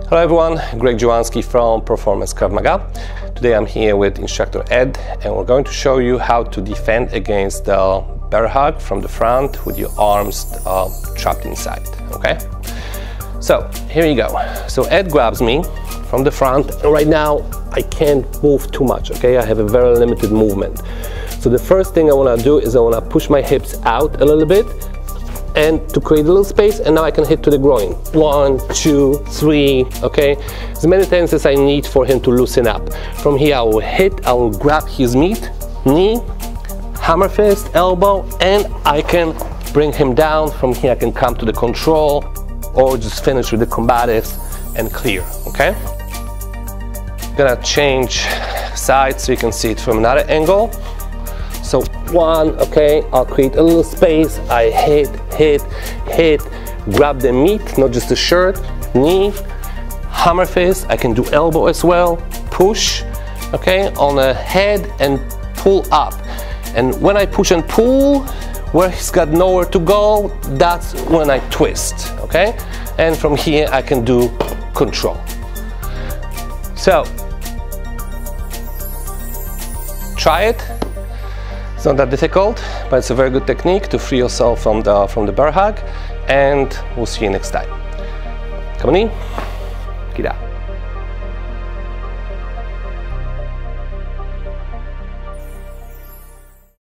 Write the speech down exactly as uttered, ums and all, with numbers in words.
Hello everyone, Greg Dziewonski from Performance Krav Maga. Today I'm here with Instructor Ed, and we're going to show you how to defend against the bear hug from the front with your arms uh, trapped inside, okay? So here you go. So Ed grabs me from the front, and right now I can't move too much, okay? I have a very limited movement. So the first thing I want to do is I want to push my hips out a little bit and to create a little space, and now I can hit to the groin. One, two, three, okay? As many times as I need for him to loosen up. From here I will hit, I will grab his meat, knee, hammer fist, elbow, and I can bring him down. From here I can come to the control or just finish with the combatives and clear, okay? I'm gonna change sides so you can see it from another angle. So one, okay, I'll create a little space, I hit, hit, hit, grab the meat, not just the shirt, knee, hammer fist, I can do elbow as well, push, okay, on the head and pull up. And when I push and pull, where he's got nowhere to go, that's when I twist, okay? And from here I can do control. So, try it. It's not that difficult, but it's a very good technique to free yourself from the, from the bear hug, and we'll see you next time. Come on in, get out.